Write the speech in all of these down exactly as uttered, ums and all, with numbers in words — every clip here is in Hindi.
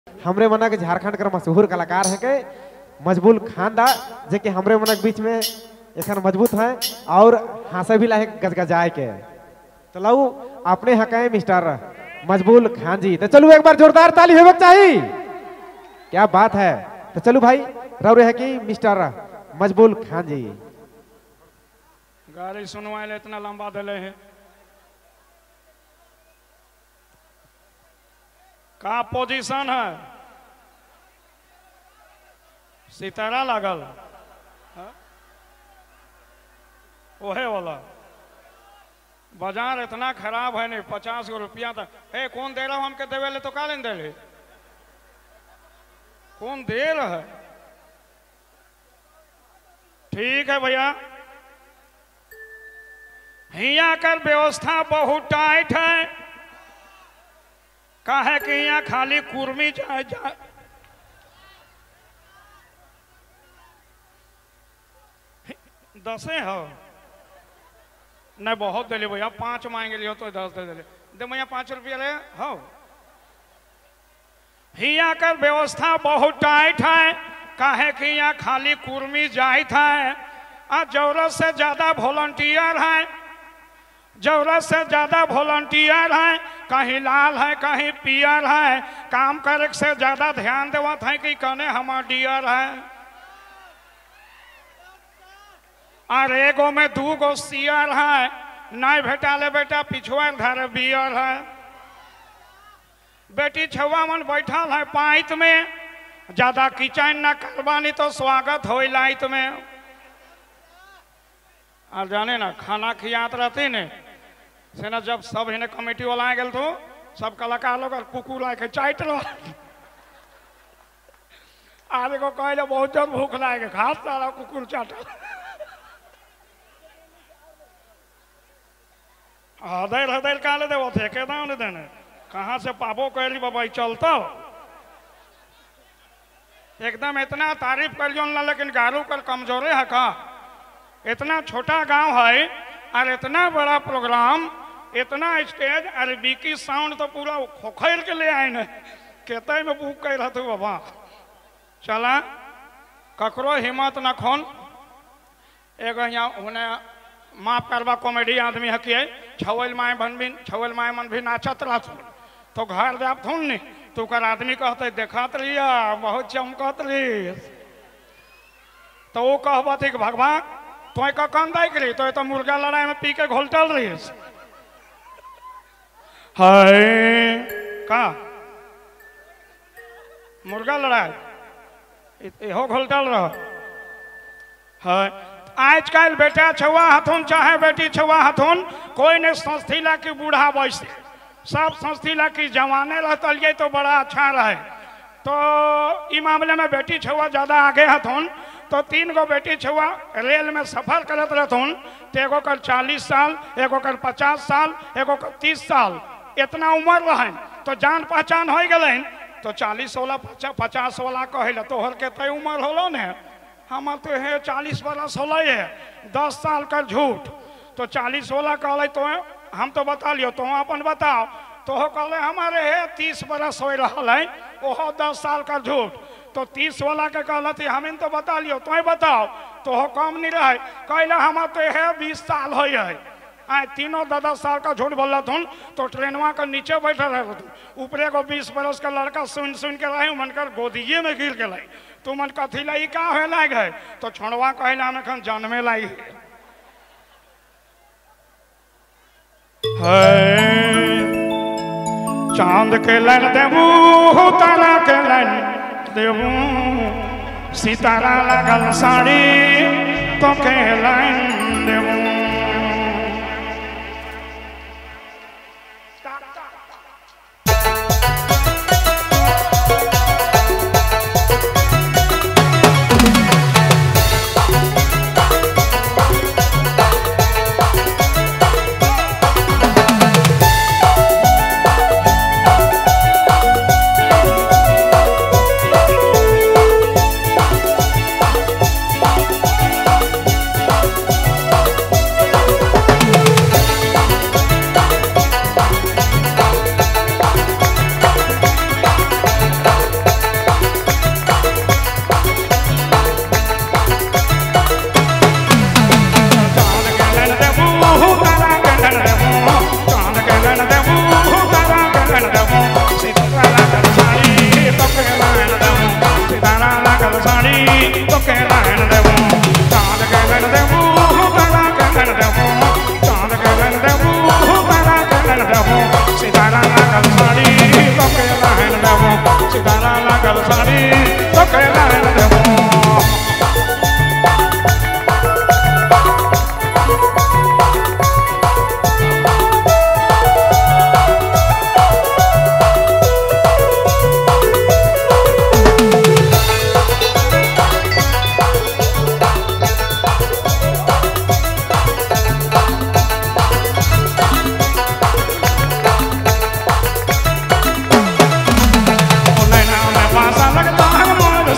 हमरे मना के झारखंड के मशहूर कलाकार है के मजबूल खान दा जे के हमरे मना के बीच में एखन मजबूत है और हंसे भी लाहे गजगजाए के। तो लाऊ अपने हकाए मिस्टर मजबूल खान जी। तो चलो एक बार जोरदार ताली होवे चाहिए। क्या बात है। तो चलो भाई रव रहे कि मिस्टर मजबूल खान जी गाड़ी सुनवाए इतना लंबा दिले है का पोजीशन है सितारा लागल ओहे वाला बाजार इतना खराब है नहीं पचास गो रुपया तक हे कौन दे रहा हूं हमके देवे ले तो का लेन दे ले कौन दे रहा है। ठीक है भैया हिया कर व्यवस्था बहुत टाइट है काहे कि यहाँ खाली कुर्मी जाए जा दसे हो नहीं बहुत दे ले भैया पांच मांगे लियो तो दस दे दे दे भैया पांच रुपया ले हो। हिया कर व्यवस्था बहुत टाइट है काहे कि यहाँ खाली कुर्मी जाइत है और जरूरत से ज्यादा वॉलंटियर है जरूरत से ज्यादा वॉलंटियर है कहीं लाल है कहीं पियर है काम करे से ज्यादा ध्यान देवत है कि कने हमार डियर है और एगो में दू गो सियर है नहीं भेटा ले बेटा पिछुआ घर बियर है बेटी छुआ मन बैठल है पाइत में ज्यादा किचन न करवानी तो स्वागत हो लाइट में और जाने ना खाना खियात रहती ने से ना जब सब इन्हें कमेटी वाला आ गए तो सब कलाकार लोग कुकुर आके चाट लो आगे को कहले बहुत जब भूख लागे खास सारा कुकुर चाटा हदैर हदैर काले दे वो थे के दाम देने कहाँ से पाबो कहली बाबा चलता एकदम इतना तारीफ करियो ना लेकिन गारू कर कमजोरे है का इतना छोटा गांव है और इतना बड़ा प्रोग्राम इतना स्टेज अरे बीकी साउंड तो पूरा खोखैल के ले आए न कहते में बुक कर तू बाबा चला ककरो हिम्मत न खोन एगो यहाँ उन्हें माफ करवा कॉमेडी आदमी हकिए छवल माए बन भी छवल माए मन भी नाचत रह तो घर दे थुन नहीं तू कर आदमी कहते देखत लिया बहुत चमकत रही तो वो कहबा थी भगवान तो का कम दाई करी तो तो मुर्गा लड़ाई में पी के घोलटल रही है का मुर्गा लड़ाई इहो घोलटल रह है आजकल बेटा छुआ हथुन चाहे बेटी छुआ हथुन कोई ने संस्थिला की बूढ़ा वैसे सब संस्थिला की जवाने रहतलिए तो बड़ा अच्छा रहे तो इस मामले में बेटी छुआ ज्यादा आगे हथुन तो तीन गो बेटी छुआ रेल में सफर करत रहथुन तो एगो कर चालीस साल एगो कर पचास साल एगो कर तीस साल इतना उम्र रहे तो जान पहचान हो गए तो चालीस वाला पचास वाला कहे तोहर के तय उम्र होलो ने हम तो है चालीस बरस होल है दस साल का झूठ तो चालीस वाला कहले तो हम तो बता लियो तो अपन बताओ तो कहले हमारे है तीस बरस हो रहा है ओहो दस साल का झूठ तो तीस वाला के कहल थी हमें तो बता लियो तो बताओ तो कम नहीं रहे कहले हम तो है बीस साल हो आए तीनों दस दस साल का झूठ बोल थुन तो ट्रेनवा का नीचे बैठे रहे ऊपरे को बीस बरस का लड़का सुन सुन के रहे मन कर गोदिये में गिर गए तू मन कथी लाई का हो लाग है तो छोड़वा कहला हम एखन जन्मे लाई चांद के लाइन देबू तारा के लाइन देबू सितारा लगल साड़ी तो के लाइन देबू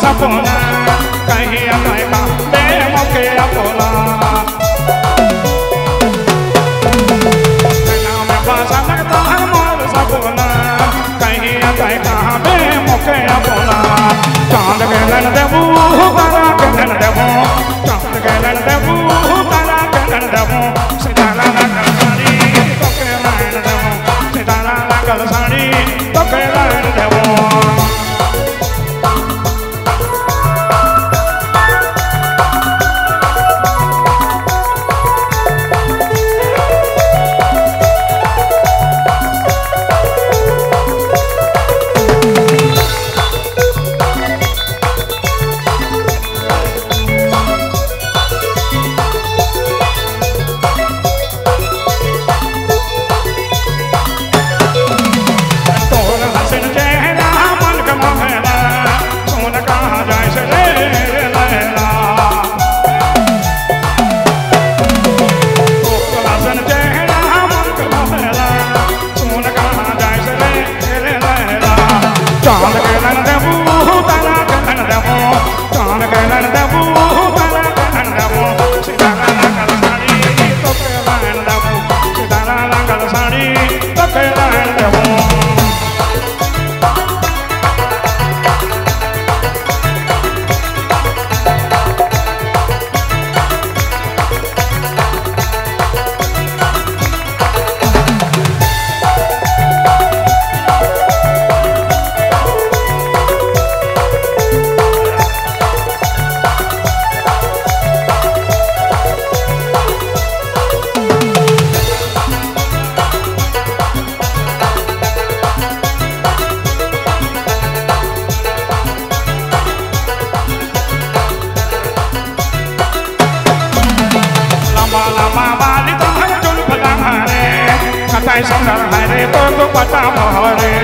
सपना कहीं आएगा बेमौके अपना नैना में बासा लगता है मोर सपना कहीं आएगा बेमौके अपना चांद के लन देबू तारा के लन देबू चांद के लन देबू तारा के लन देबू सितारा लगल साड़ी तो के लन देबू सितारा लगल साड़ी तो के लन देबू संदर हरे तो तो पता मोहरे